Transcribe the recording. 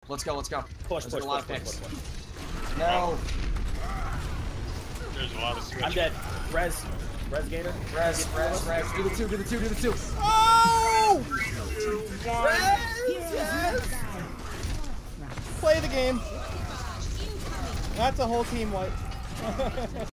Let's go, let's go. Push, There's push, a lot push, of picks. push, push. No. There's a lot of switch. I'm dead. Res Gator. Res. Do the two. Oh! Res! Play the game. That's a whole team wipe.